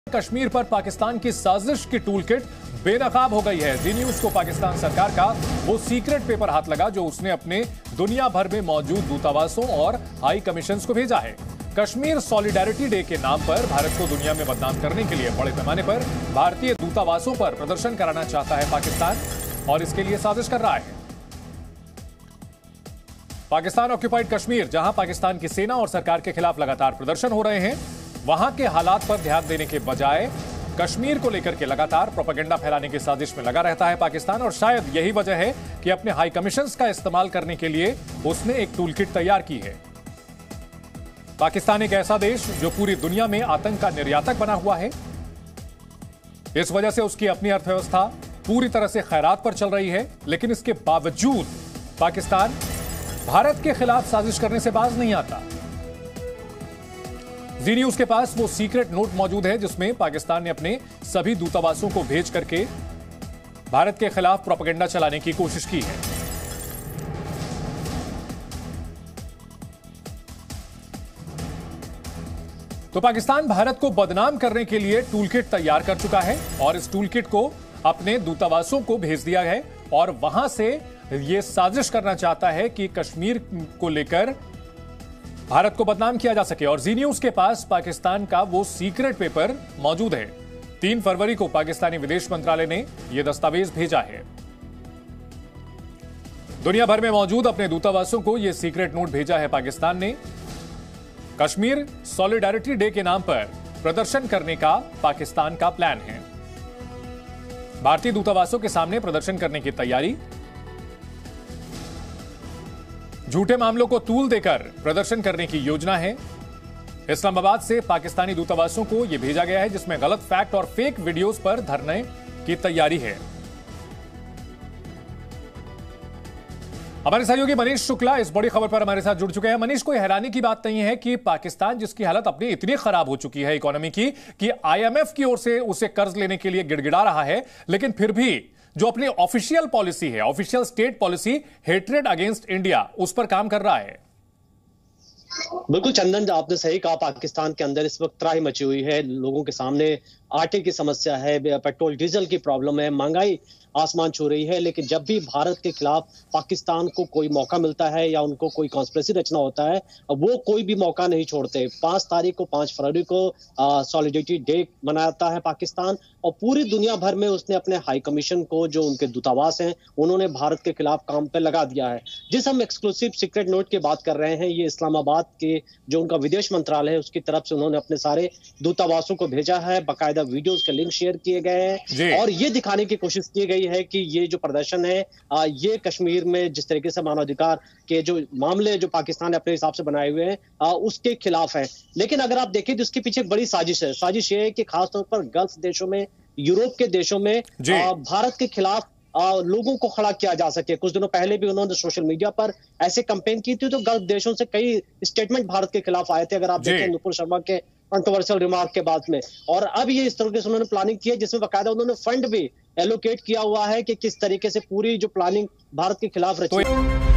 कश्मीर पर पाकिस्तान की साजिश की टूलकिट बेनकाब हो गई है। जी न्यूज को पाकिस्तान सरकार का वो सीक्रेट पेपर हाथ लगा जो उसने अपने दुनिया भर में मौजूद दूतावासों और हाई कमीशंस को भेजा है। कश्मीर सॉलिडेरिटी डे के नाम पर भारत को दुनिया में बदनाम करने के लिए बड़े पैमाने पर भारतीय दूतावासों पर प्रदर्शन कराना चाहता है पाकिस्तान और इसके लिए साजिश कर रहा है। पाकिस्तान ऑक्यूपाइड कश्मीर, जहां पाकिस्तान की सेना और सरकार के खिलाफ लगातार प्रदर्शन हो रहे हैं, वहां के हालात पर ध्यान देने के बजाय कश्मीर को लेकर के लगातार प्रोपेगेंडा फैलाने की साजिश में लगा रहता है पाकिस्तान। और शायद यही वजह है कि अपने हाई कमीशंस का इस्तेमाल करने के लिए उसने एक टूलकिट तैयार की है। पाकिस्तान एक ऐसा देश जो पूरी दुनिया में आतंक का निर्यातक बना हुआ है। इस वजह से उसकी अपनी अर्थव्यवस्था पूरी तरह से खैरात पर चल रही है, लेकिन इसके बावजूद पाकिस्तान भारत के खिलाफ साजिश करने से बाज नहीं आता। जी न्यूज के पास वो सीक्रेट नोट मौजूद है जिसमें पाकिस्तान ने अपने सभी दूतावासों को भेज करके भारत के खिलाफ प्रोपेगेंडा चलाने की कोशिश की है। तो पाकिस्तान भारत को बदनाम करने के लिए टूलकिट तैयार कर चुका है और इस टूलकिट को अपने दूतावासों को भेज दिया है और वहां से यह साजिश करना चाहता है कि कश्मीर को लेकर भारत को बदनाम किया जा सके। और जी न्यूज के पास पाकिस्तान का वो सीक्रेट पेपर मौजूद है। 3 फरवरी को पाकिस्तानी विदेश मंत्रालय ने यह दस्तावेज भेजा है। दुनिया भर में मौजूद अपने दूतावासों को यह सीक्रेट नोट भेजा है पाकिस्तान ने। कश्मीर सॉलिडेरिटी डे के नाम पर प्रदर्शन करने का पाकिस्तान का प्लान है। भारतीय दूतावासों के सामने प्रदर्शन करने की तैयारी, झूठे मामलों को तूल देकर प्रदर्शन करने की योजना है। इस्लामाबाद से पाकिस्तानी दूतावासों को यह भेजा गया है जिसमें गलत फैक्ट और फेक वीडियोस पर धरने की तैयारी है। हमारे सहयोगी मनीष शुक्ला इस बड़ी खबर पर हमारे साथ जुड़ चुके हैं। मनीष, कोई हैरानी की बात नहीं है कि पाकिस्तान, जिसकी हालत अपनी इतनी खराब हो चुकी है इकोनॉमी की कि आईएमएफ की ओर से उसे कर्ज लेने के लिए गिड़गिड़ा रहा है, लेकिन फिर भी जो अपनी ऑफिशियल पॉलिसी है, official state policy hatred against India, उस पर काम कर रहा है। बिल्कुल चंदन, आपने सही कहा। पाकिस्तान के अंदर इस वक्त त्राही मची हुई है। लोगों के सामने आटे की समस्या है, पेट्रोल डीजल की प्रॉब्लम है, महंगाई आसमान छू रही है। लेकिन जब भी भारत के खिलाफ पाकिस्तान को कोई मौका मिलता है या उनको कोई कॉन्स्पिरेसी रचना होता है, वो कोई भी मौका नहीं छोड़ते। 5 फरवरी को सॉलिडेरिटी डे मनाता है पाकिस्तान और पूरी दुनिया भर में उसने अपने हाई कमीशन को, जो उनके दूतावास हैं, उन्होंने भारत के खिलाफ काम पे लगा दिया है। जिस हम एक्सक्लूसिव सीक्रेट नोट की बात कर रहे हैं, ये इस्लामाबाद के जो उनका विदेश मंत्रालय है उसकी तरफ से उन्होंने अपने सारे दूतावासों को भेजा है। बाकायदा वीडियोस के लिंक शेयर किए गए हैं और ये दिखाने की कोशिश की गई है कि ये जो प्रदर्शन है, ये कश्मीर में जिस तरीके से मानवाधिकार के जो मामले जो पाकिस्तान ने अपने हिसाब से बनाए हुए हैं, उसके खिलाफ है। लेकिन अगर आप देखें तो इसके पीछे एक बड़ी साजिश है। साजिश ये है कि खासतौर पर गल्फ देशों में, यूरोप के देशों में भारत के खिलाफ लोगों को खड़ा किया जा सके। कुछ दिनों पहले भी उन्होंने सोशल मीडिया पर ऐसे कैंपेन की थी, तो गल्फ देशों से कई स्टेटमेंट भारत के खिलाफ आए थे। अगर आप देखें नुपुर शर्मा के कंट्रोवर्शियल रिमार्क के बाद में, और अब ये इस तरीके से उन्होंने प्लानिंग की है जिसमें बाकायदा उन्होंने फंड भी एलोकेट किया हुआ है कि किस तरीके से पूरी जो प्लानिंग भारत के खिलाफ रची।